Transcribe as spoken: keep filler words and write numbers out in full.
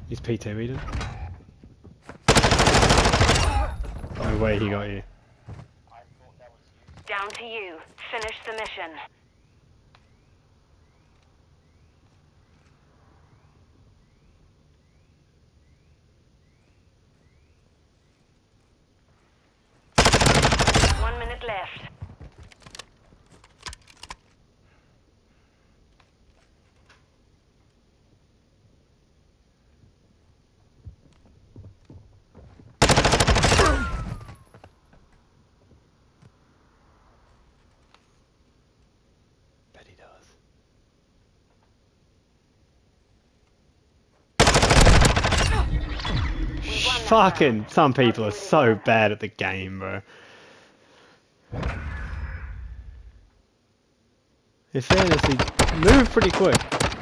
He's P two, Eden. No way he got you. Down to you. Finish the mission. One minute left. Bet he does. Fucking, some people are so bad at the game, bro. In fairness, he moved pretty quick.